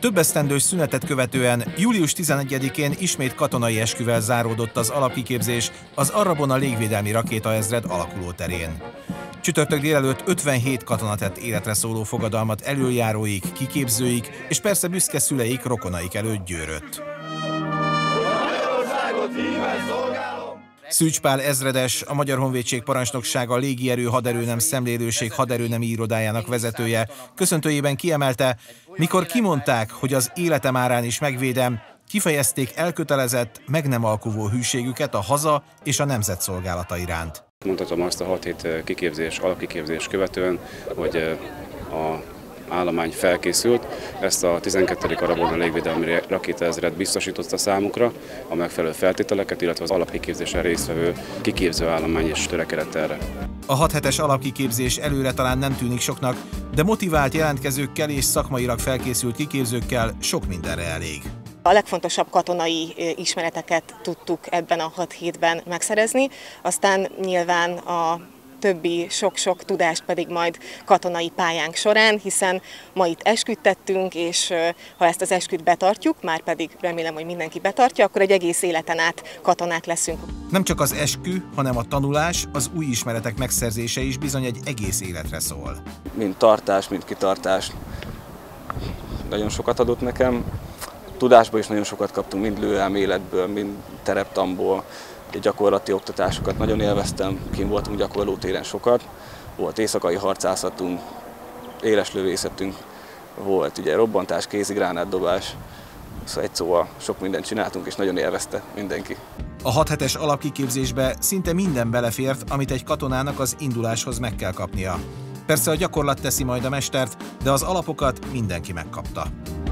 Több esztendős szünetet követően július 11-én ismét katonai esküvel záródott az alapkiképzés az Arrabona légvédelmi rakétaezred alakulóterén. Csütörtök délelőtt 57 katona tett életre szóló fogadalmat elöljáróik, kiképzőik és persze büszke szüleik, rokonaik előtt Győrött. Szűcs Pál ezredes, a Magyar Honvédség Parancsnoksága Légierő Haderőnem Szemlélőség haderőnemi irodájának vezetője köszöntőjében kiemelte, mikor kimondták, hogy az életem árán is megvédem, kifejezték elkötelezett, meg nem alkuvó hűségüket a haza és a nemzet szolgálata iránt. Mondhatom azt a 6 hét kiképzés, alapkiképzés követően, hogy a állomány felkészült, ezt a 12. Arrabona légvédelmi rakétaezred biztosította számukra a megfelelő feltételeket, illetve az alapkiképzésen résztvevő kiképző állomány is törekedett erre. A 6 hetes alapkiképzés előre talán nem tűnik soknak, de motivált jelentkezőkkel és szakmailag felkészült kiképzőkkel sok mindenre elég. A legfontosabb katonai ismereteket tudtuk ebben a 6 hétben megszerezni, aztán nyilván a többi sok-sok tudást pedig majd katonai pályánk során, hiszen ma itt esküdtettünk, és ha ezt az esküt betartjuk, már pedig remélem, hogy mindenki betartja, akkor egy egész életen át katonák leszünk. Nem csak az eskü, hanem a tanulás, az új ismeretek megszerzése is bizony egy egész életre szól. Mind tartás, mind kitartás nagyon sokat adott nekem. Tudásból is nagyon sokat kaptunk, mind lőelméletből, mind tereptanból. Gyakorlati oktatásokat nagyon élveztem, kint voltunk gyakorlótéren sokat. Volt éjszakai harcászatunk, éles lövészetünk, volt ugye robbantás, kézigránátdobás. Szóval egy szóval sok mindent csináltunk, és nagyon élvezte mindenki. A 6 hetes alapkiképzésbe szinte minden belefért, amit egy katonának az induláshoz meg kell kapnia. Persze a gyakorlat teszi majd a mestert, de az alapokat mindenki megkapta.